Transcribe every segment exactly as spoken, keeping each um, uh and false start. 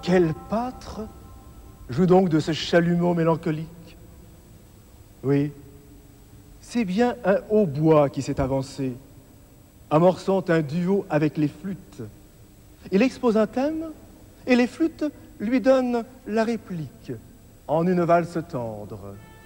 Quel pâtre joue donc de ce chalumeau mélancolique? Oui, c'est bien un hautbois qui s'est avancé, amorçant un duo avec les flûtes. Il expose un thème et les flûtes lui donnent la réplique en une valse tendre.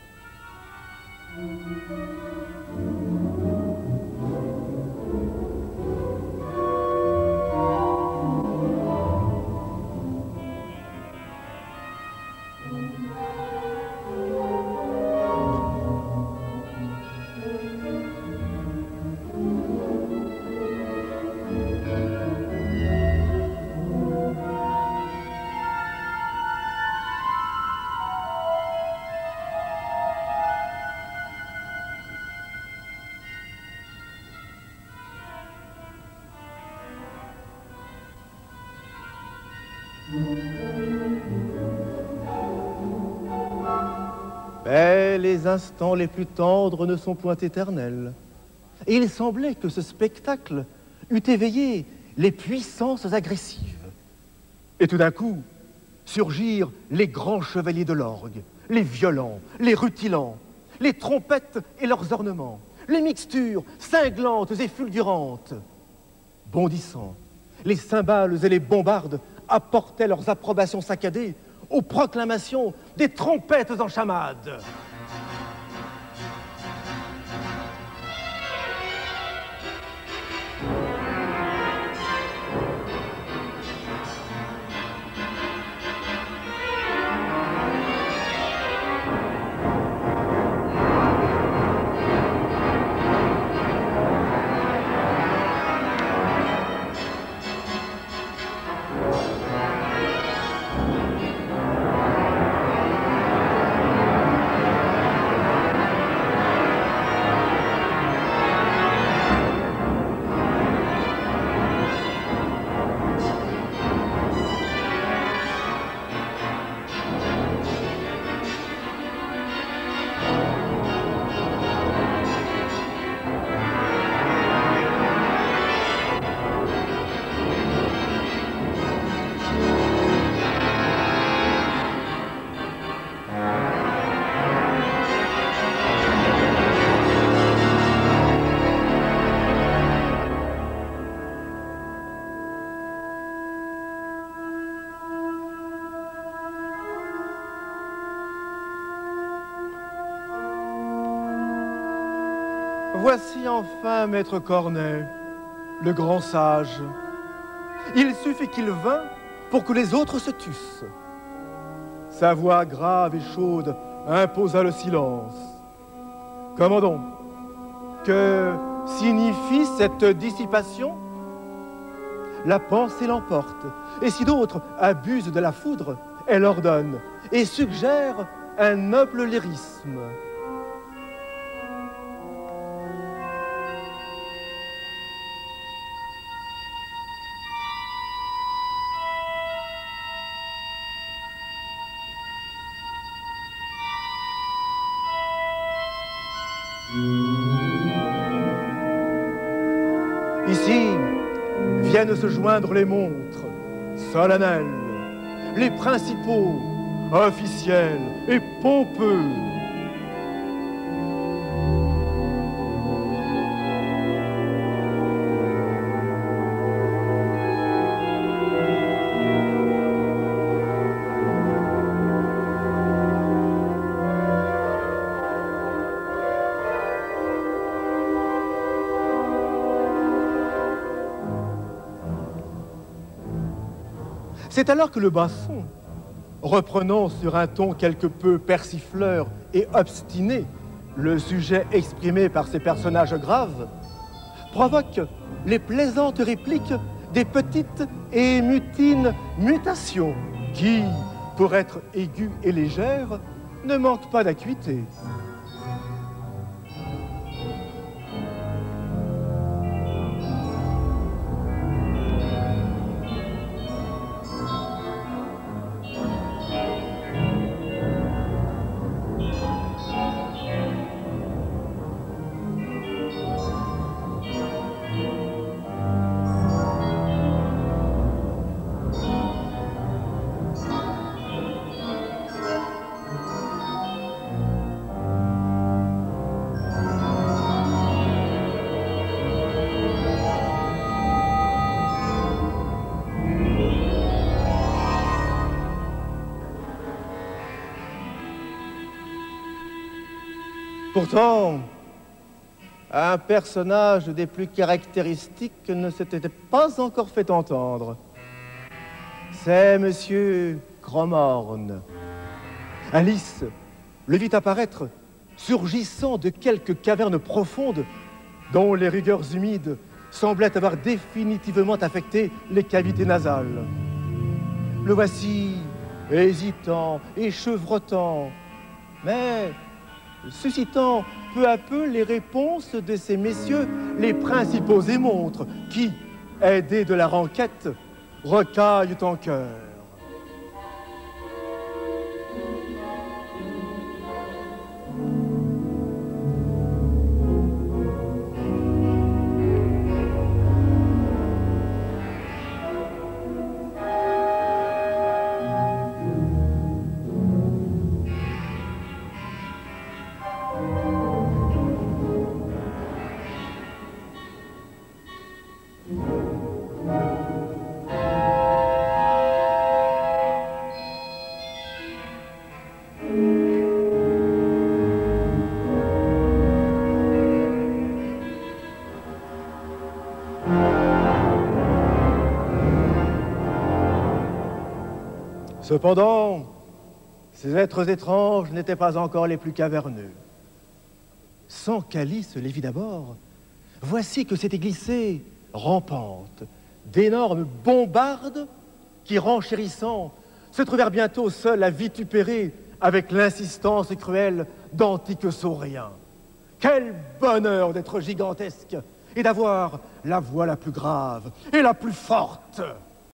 Mais les instants les plus tendres ne sont point éternels. Et il semblait que ce spectacle eût éveillé les puissances agressives. Et tout d'un coup, surgirent les grands chevaliers de l'orgue, les violents, les rutilants, les trompettes et leurs ornements, les mixtures cinglantes et fulgurantes. Bondissant, les cymbales et les bombardes apportaient leurs approbations saccadées aux proclamations des trompettes en chamade. Voici enfin Maître Cornet, le grand sage. Il suffit qu'il vînt pour que les autres se tussent. Sa voix grave et chaude imposa le silence. Comment donc? Que signifie cette dissipation? La pensée l'emporte, et si d'autres abusent de la foudre, elle ordonne et suggère un noble lyrisme. Ici viennent se joindre les montres solennelles, les principaux, officiels et pompeux. C'est alors que le basson, reprenant sur un ton quelque peu persifleur et obstiné le sujet exprimé par ces personnages graves, provoque les plaisantes répliques des petites et mutines mutations qui, pour être aiguës et légères, ne manquent pas d'acuité. Pourtant, un personnage des plus caractéristiques ne s'était pas encore fait entendre. C'est Monsieur Cromornes. Alice le vit apparaître, surgissant de quelques cavernes profondes dont les rigueurs humides semblaient avoir définitivement affecté les cavités nasales. Le voici, hésitant et chevrotant, mais suscitant peu à peu les réponses de ces messieurs les principaux émontres qui, aidés de la Ranquette, recaillent en cœur. Cependant, ces êtres étranges n'étaient pas encore les plus caverneux. Sans qu'Alice les vît d'abord, voici que s'étaient glissées, rampantes, d'énormes bombardes qui, renchérissant, se trouvèrent bientôt seuls à vitupérer avec l'insistance cruelle d'antiques sauriens. Quel bonheur d'être gigantesque et d'avoir la voix la plus grave et la plus forte!